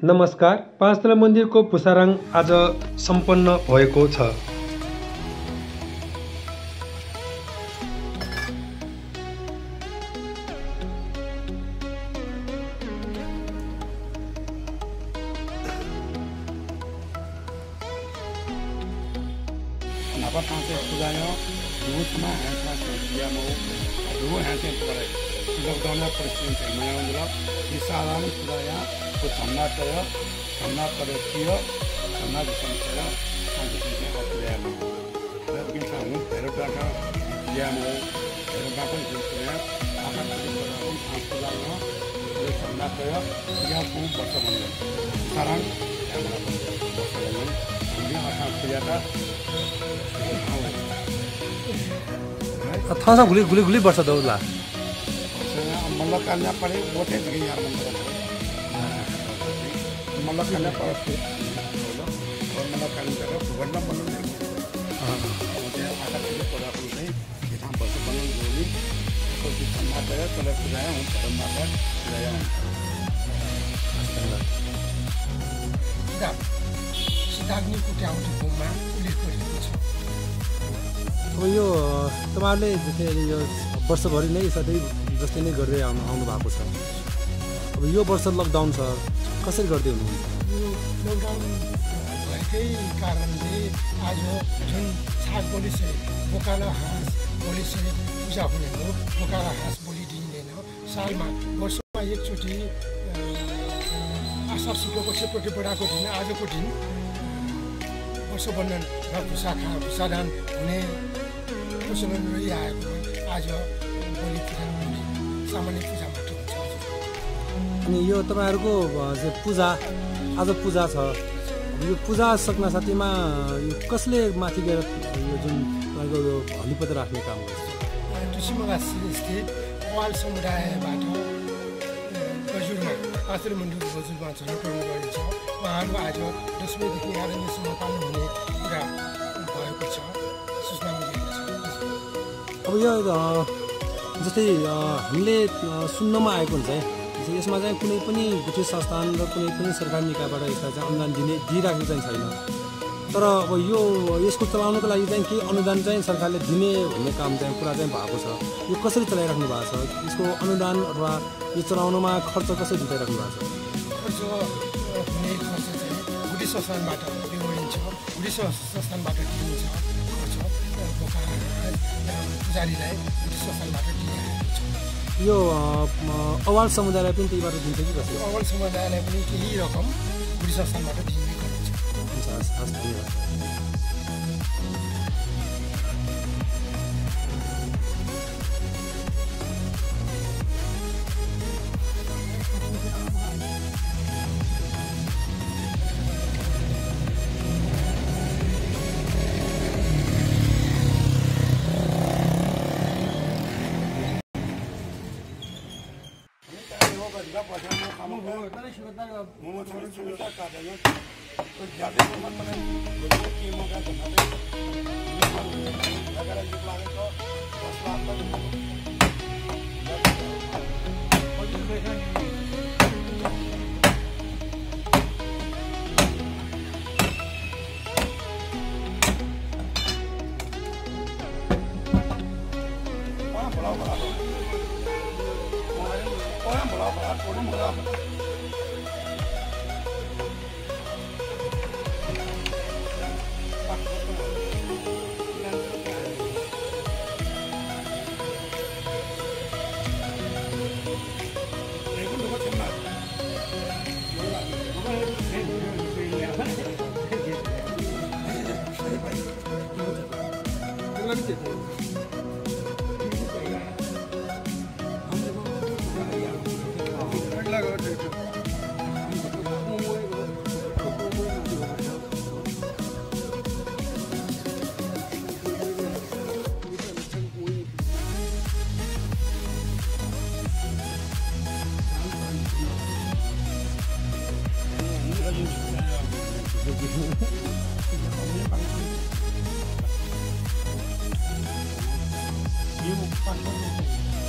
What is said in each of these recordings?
नमस्कार। पाँचतला मन्दिरको पुसाराङ आज सम्पन्न भएको छ। Napa pantai pujayo, dua cuma hanya dia mau dua hanya purai. Lockdownnya presiden saya mengira di salam pujaya, putamna saya, tamna percaya, tamna disam saya, sampai sini aku dia mau. Lalu kita mau berdoa dia mau berdoa itu saya akan berdoa pujaya, putamna saya, dia pun bersama. Sekarang yang mana bersama dia akan pujaya. थाहा गुली गुली गुली वर्ष दौला मतलब करना पड़े वो थे नहीं यार मतलब करना पड़े और मतलब करने का वरना मतलब नहीं मुझे आधा किलो पड़ा कुछ नहीं कितना बस बनने जोड़ी तो कितना मात्रा है तो लेकर जाया हूँ परम मात्रा जाया हूँ सिद्धाग्नि को क्या होती है घूमना पुलिस को कुछ अब यो तपाईहरुले जस्तै यो वर्षभरि नै सधैँ जस्तै नै गर्दै आउनु भएको छ। अब यो वर्ष लकडाउन छ, कसरी गर्दै हुनुहुन्छ? यो लकडाउन भएकै कारणले आज जुन छाक बलि छ बोका र हाँस बलि छ पूजा हुने हो। बोका र हाँस बलि दिइँदैन। सालमा वर्षमा एकचोटि आषाढ शुक्लको सेपटी बडाको दिन आजको दिन वर्षबन्धन र भुसादान हुने प्रचलन रहिआएको आज बलि पूजा हुने सामान्य पूजा मात्र हुन्छ। अनि यो तपाईहरुको पूजा आज पूजा छ। यो पूजा सक्न साथैमा यो कसले माथि गएर यो जुन तपाईको यो हलिपद राख्ने काम गर्छ? टुसिमगा स्थित वाल समुदायबाट गजुरमा पाँचतला मन्दिरको गजुरमा झलकरण गरिन्छ। उहाँहरू आज 10 देखि 11 दिनसम्म पाल्नु हुने कुरा भएको छ, सूचना मिलेको छ। अब यो जस्तै हामीले सुन्नमा आएको हुन्छ यसमा चाहिँ कुनै पनि गुठी संस्थान र कुनै पनि सरकारी निकायबाट यसलाई चाहिँ अनुदान दिइराखेको चाहिँ छैन। तर अब यो यसको चलाउनको लागि चाहिँ केही अनुदान चाहिँ सरकारले दिने भन्ने काम चाहिँ कुरा चाहिँ भएको छ। यो कसरी चलाइराख्नु भएको छ? यसको अनुदान अथवा यो चलाउनमा खर्च कसरी जुटाइराख्नु भएको छ? खर्च हुने खर्च चाहिँ गुठी संस्थानबाट बेहोरिन्छ, गुठी संस्थानबाट दिइन्छ खर्च बोका पुजारीलाई गुठी संस्थानबाट दिइरहेको छ। यो अवाल समुदायलाई पनि त्यहीबाट दिन्छ कि कसरी? अवाल समुदायलाई पनि केही रकम गुठी संस्थानबाट दिने गरिन्छ। हुन्छ, हस् धन्यवाद।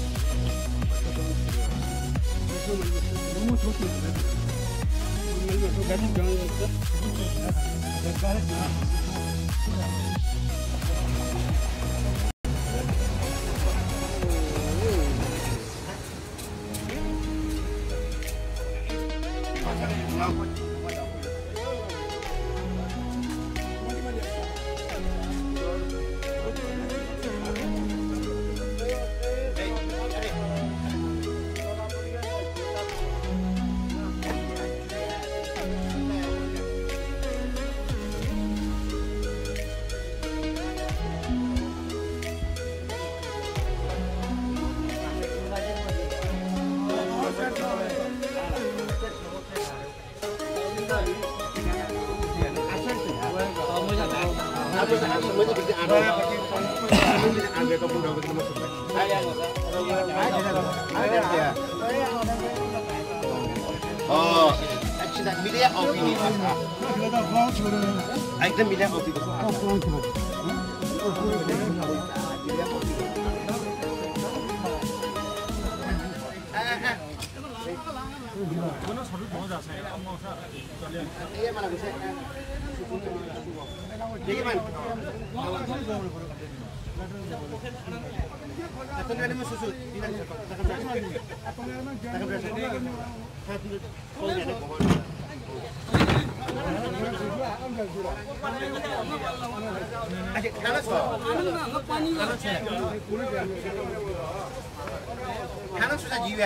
Nunggu खाना susah jiwa.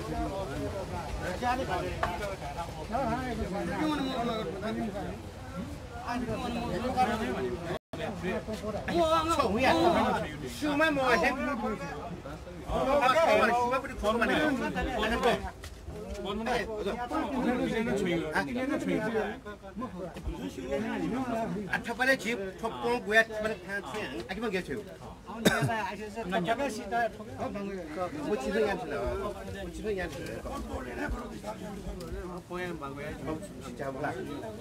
Soalnya, cuma mau aja. Cuma beri form mana? Atau pada chip, topong buat pada tangan, aku mau gitu. Mau cerita yang mana? Mau cerita yang mana? Poin bangga. Jawab lah.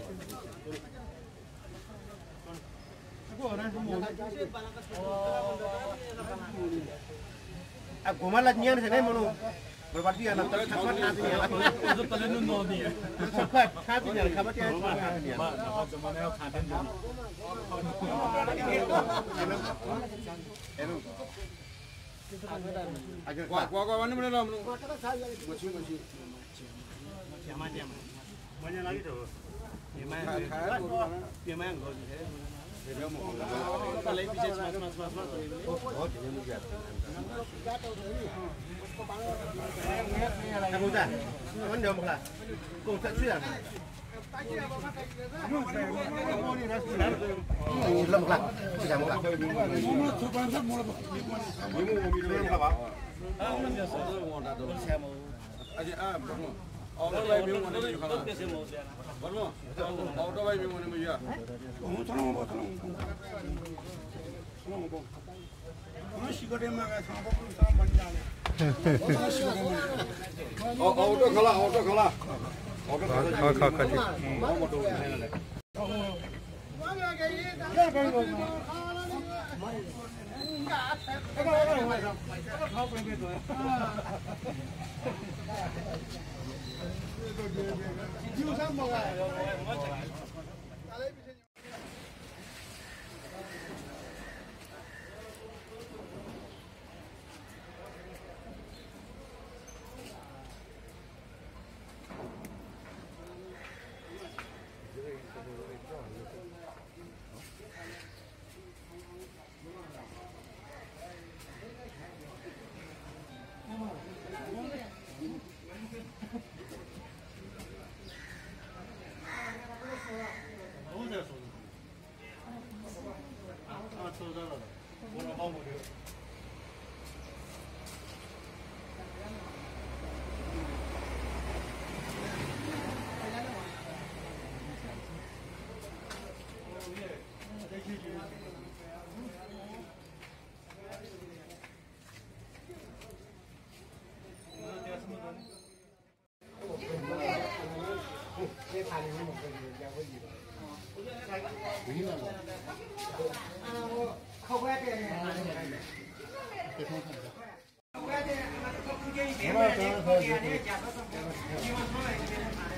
Aku malah nyiar sana mana? Berarti anak tercapat hatinya. Itu terlalu nodi ya. Tercapat hatinya, kabar dia tercapat hatinya. Gua mana mana lah. Mana lagi tu? Memang gol. Kalau bisa mas. Oh, dia mujat. Kamu dah, kamu dah mula. Kau tak sudah. Belum mula, sudah mula. Auto kalah.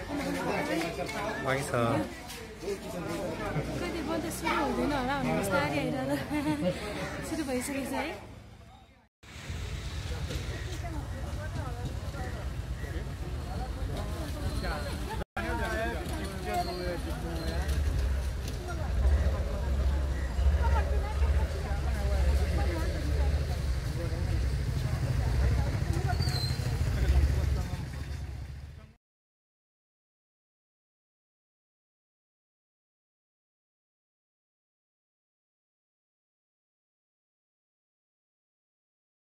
बाँकी छ कहिले बन्द सुरु हुँदैन होला भन्ने बिस्तारै आइरहँदा सुरु भइसकेको छ है